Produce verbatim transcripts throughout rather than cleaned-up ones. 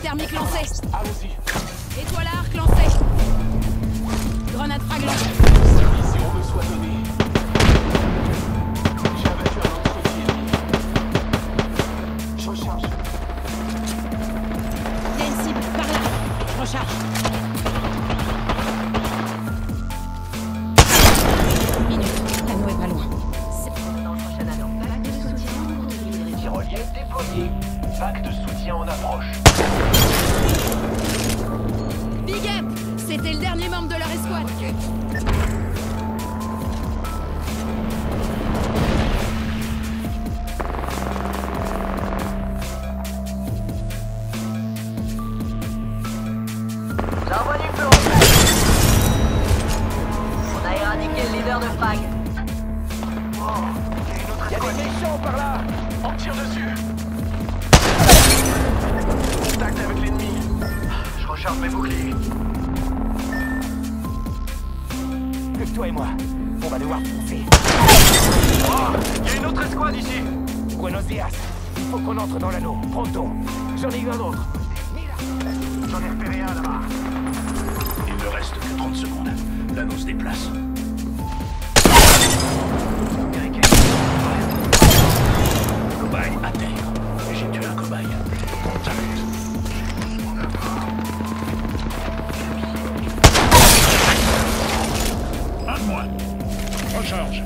thermique lancé. Allons-y. Étoile à arc lancé. Grenade frag lancée. Si on me soit donné. J'ai abattu un entreprise. Je recharge. Il y a une cible, par là. Je recharge. Une minute, l'anneau est pas loin. Tyrolienne déployée. Vague de soutien en approche. Big Up! C'était le dernier membre de leur escouade. J'envoie du plomb. On a éradiqué le leader de frag. Oh, il y a des méchants par là. On tire dessus. Contact avec l'ennemi. Je recharge mes boucliers. Plus que toi et moi. On va devoir foncer. Oh, il y a une autre escouade ici. Buenos dias. Il faut qu'on entre dans l'anneau. Pronto. J'en ai eu un autre. J'en ai repéré un là-bas. Il ne reste que trente secondes. L'anneau se déplace. Cobaye à terre. J'ai tué un cobaye. Contact. Un de moins. Recharge.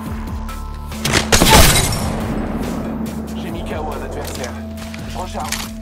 J'ai mis K O un adversaire. Je recharge.